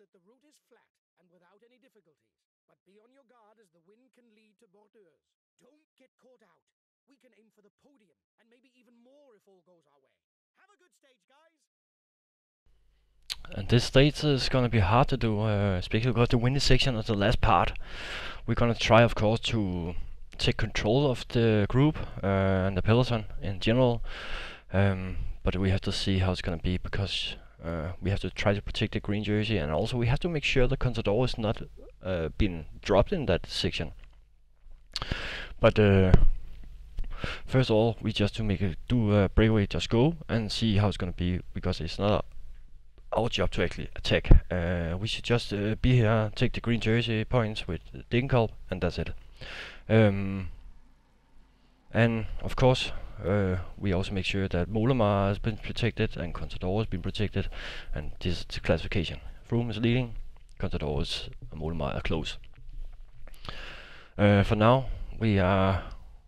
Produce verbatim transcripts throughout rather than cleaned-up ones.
that the route is flat and without any difficulties, but be on your guard as the wind can lead to bordures. Don't get caught out. We can aim for the podium, and maybe even more if all goes our way. Have a good stage, guys! And this stage is gonna be hard to do, uh, especially because the windy section is the last part. We're gonna try, of course, to take control of the group uh, and the peloton in general, um, but we have to see how it's gonna be, because uh, we have to try to protect the green jersey, and also we have to make sure the Contador is not uh, been dropped in that section. But uh, first of all, we just to make it do a breakaway, just go and see how it's gonna be, because it's not our job to actually attack. Uh, we should just uh, be here, take the green jersey points with Degenkolb, and that's it. Um, and of course, uh, we also make sure that Mollema has been protected and Contador has been protected, and this is the classification. Froome is leading, Contador is and Mollema are close. Uh, for now, we are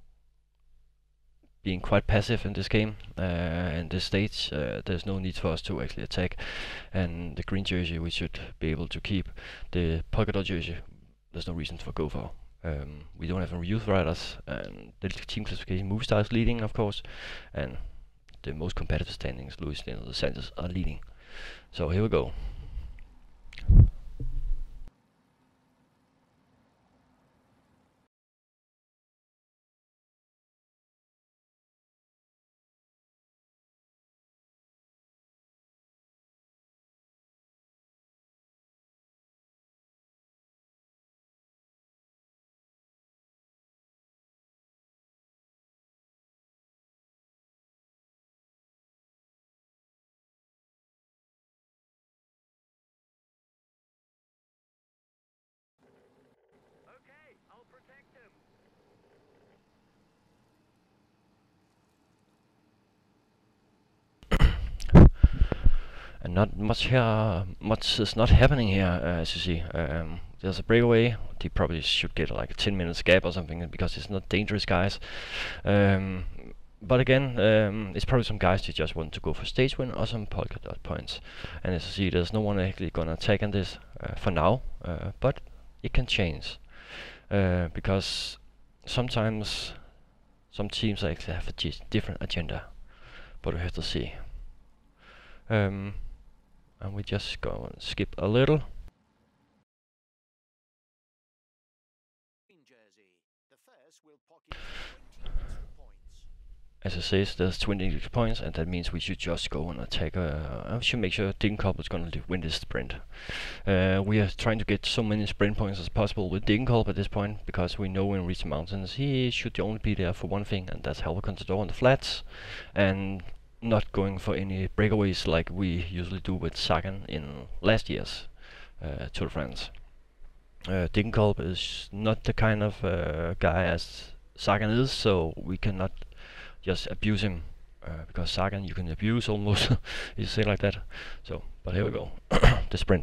being quite passive in this game. Uh, in this stage, uh, there's no need for us to actually attack, and the green jersey we should be able to keep. The polka dot jersey, there's no reason for go for. Um, we don't have any youth riders, and the team classification, Movistar is leading, of course, and the most competitive standings, Luis Leonardo Santos are leading. So here we go. Okay, I'll protect him. And not much here, much is not happening here, uh, as you see. Um, there's a breakaway. They probably should get like a ten minutes gap or something, because it's not dangerous, guys. Um, but again, um, it's probably some guys who just want to go for stage win or some polka dot points. And as you see, there's no one actually gonna attack on this uh, for now, uh, but it can change, uh, because sometimes some teams actually have a different agenda, but we have to see. Um, and we just go and skip a little. Jersey. The first will pocket twenty extra points. As it says, there's twenty extra points, and that means we should just go and attack. Uh, I should make sure Degenkolb is going to win this sprint. Uh, we are trying to get so many sprint points as possible with Degenkolb at this point, because we know when we reach the mountains he should only be there for one thing, and that's help the Contador on the flats, and not going for any breakaways like we usually do with Sagan in last year's uh, Tour de France. Uh, Degenkolb is not the kind of uh, guy as Sagan is, so we cannot just abuse him, uh, because Sagan you can abuse almost, you say like that. So, but here we go, the sprint.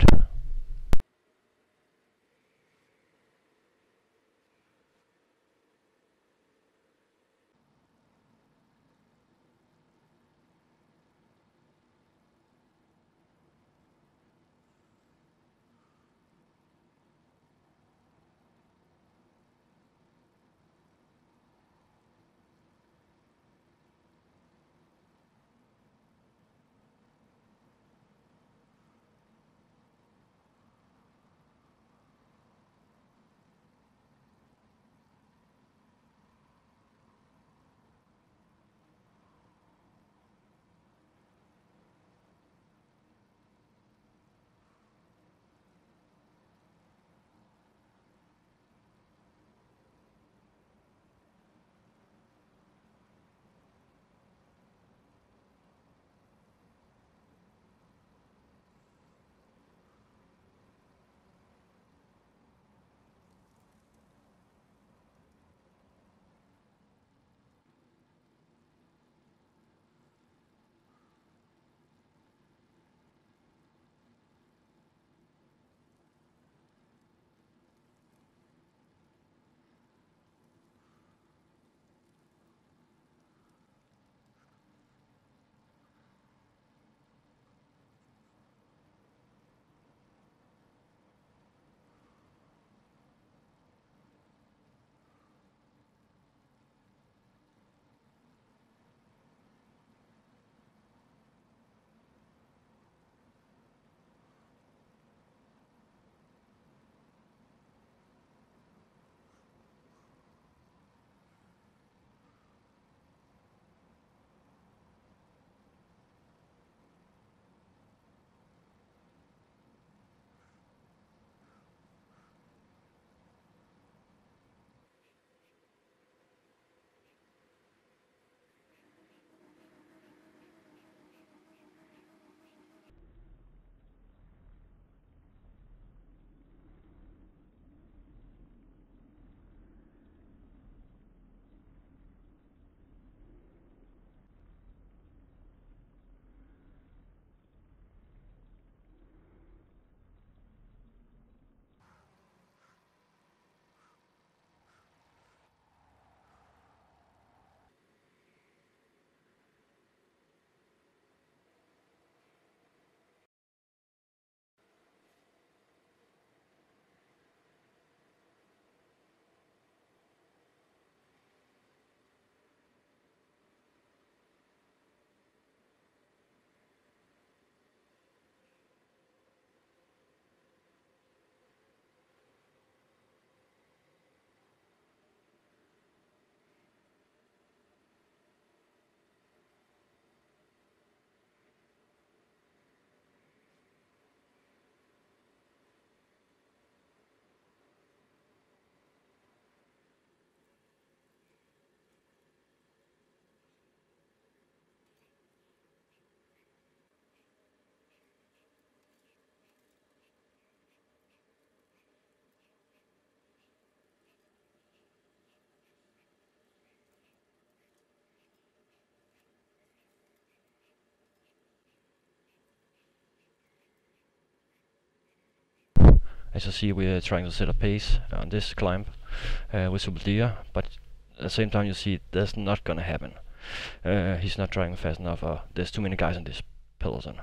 As you see, we're trying to set a pace on this climb uh, with Subeldia, but at the same time you see that's not gonna happen. Uh, he's not driving fast enough, or there's too many guys on this peloton.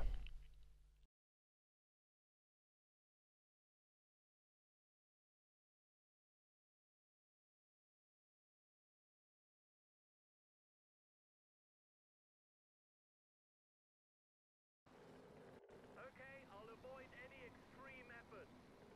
Okay, I'll avoid any extreme effort.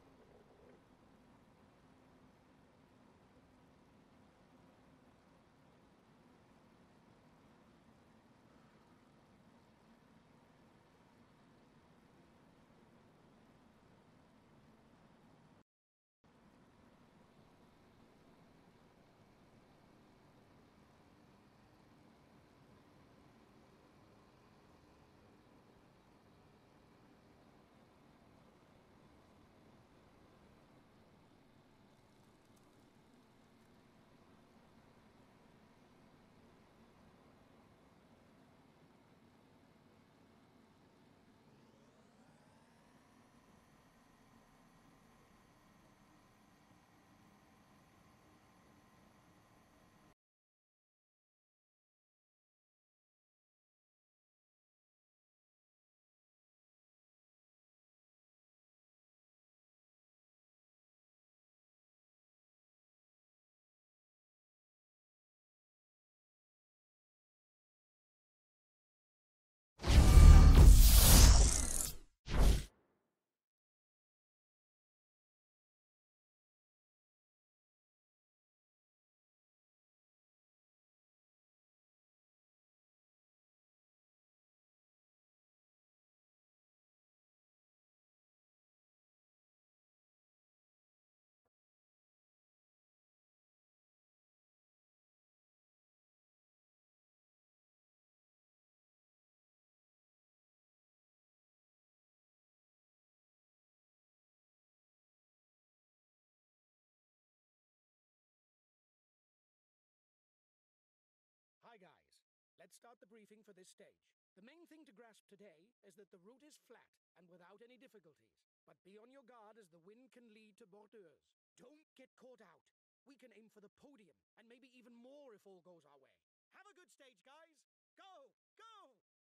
Hi guys, let's start the briefing for this stage. The main thing to grasp today is that the route is flat and without any difficulties, but be on your guard as the wind can lead to bordures. Don't get caught out. We can aim for the podium and maybe even more if all goes our way. Have a good stage, guys. Go, go!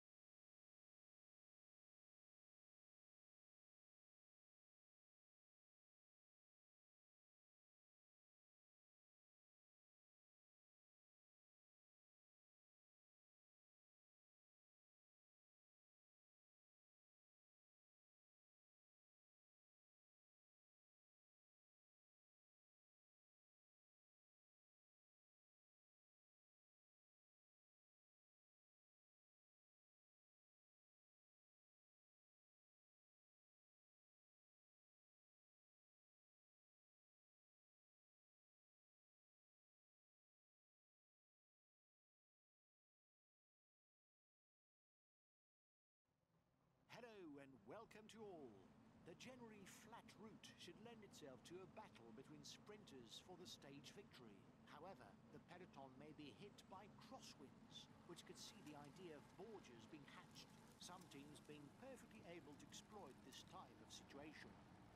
Hello and welcome to all. The generally flat route should lend itself to a battle between sprinters for the stage victory. However, the peloton may be hit by crosswinds, which could see the idea of borders being hatched, some teams being perfectly able to exploit this type of situation.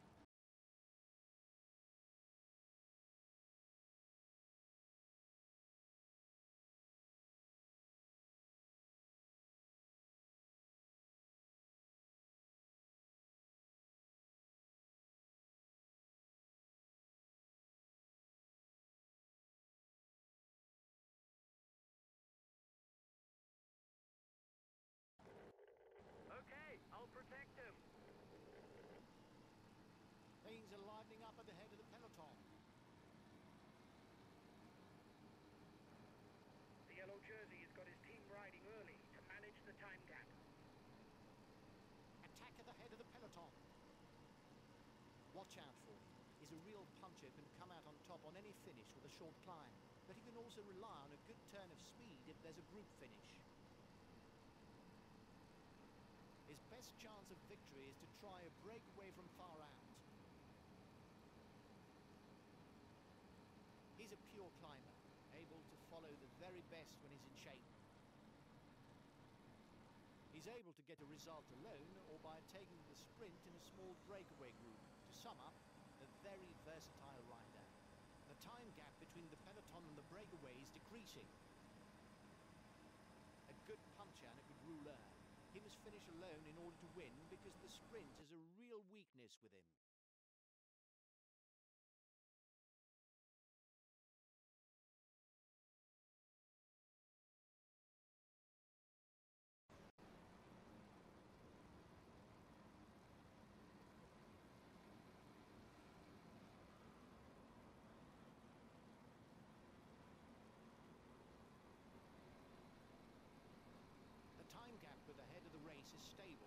Okay, I'll protect him. Things are livening up at the head of the peloton. The yellow jersey has got his team riding early to manage the time gap. Attack at the head of the peloton. Watch out for him. He's a real puncher, can come out on top on any finish with a short climb, but he can also rely on a good turn of speed if there's a group finish. His best chance of victory is to try a breakaway from far out. He's a pure climber, able to follow the very best when he's in shape. He's able to get a result alone or by taking the sprint in a small breakaway group. To sum up, very versatile rider. The time gap between the peloton and the breakaway is decreasing. A good puncher and a good ruler. He must finish alone in order to win because the sprint is a real weakness with him. The time gap with the head of the race is stable.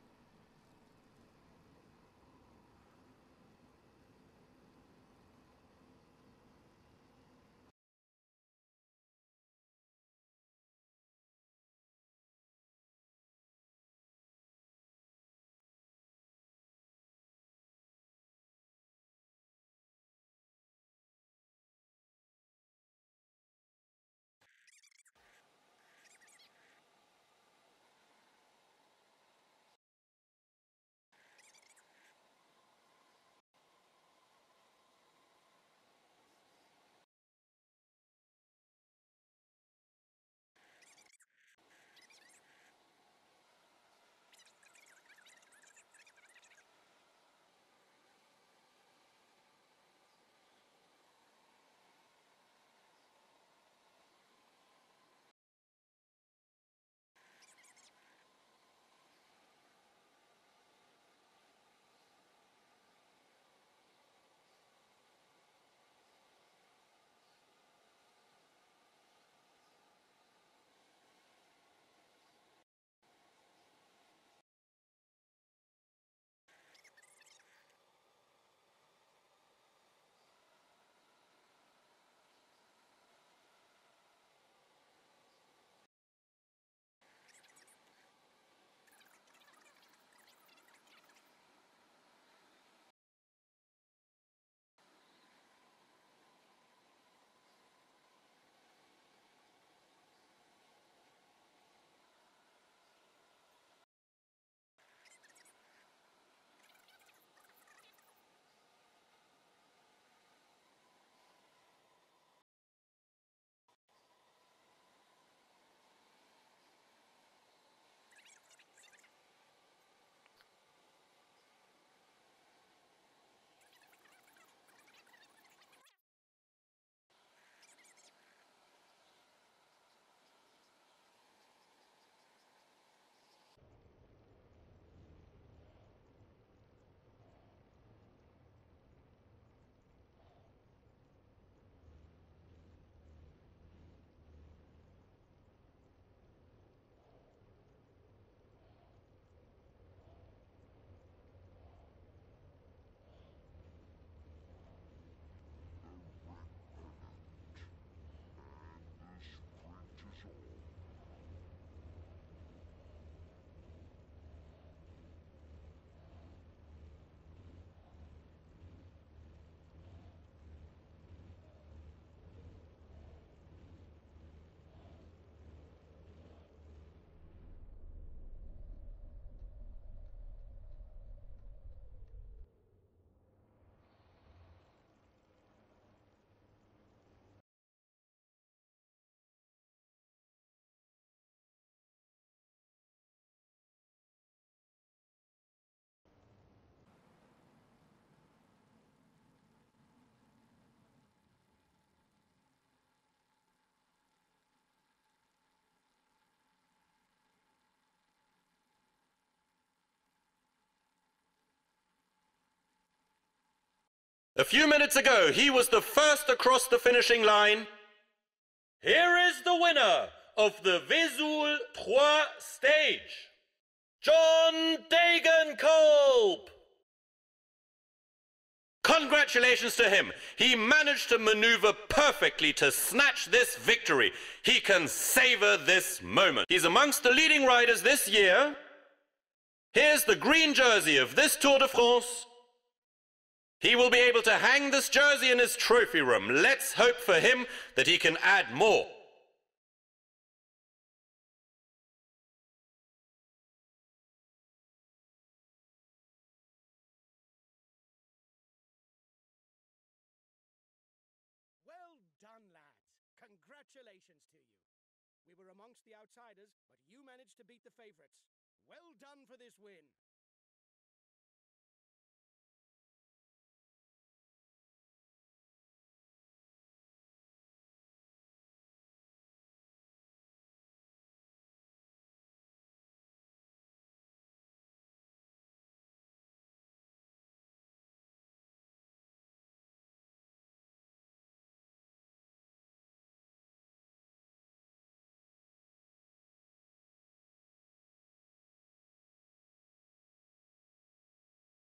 A few minutes ago, he was the first across the finishing line. Here is the winner of the Vesoul three stage, John Degenkolb. Congratulations to him. He managed to maneuver perfectly to snatch this victory. He can savor this moment. He's amongst the leading riders this year. Here's the green jersey of this Tour de France. He will be able to hang this jersey in his trophy room. Let's hope for him that he can add more. Congratulations to you. We were amongst the outsiders, but you managed to beat the favorites. Well done for this win.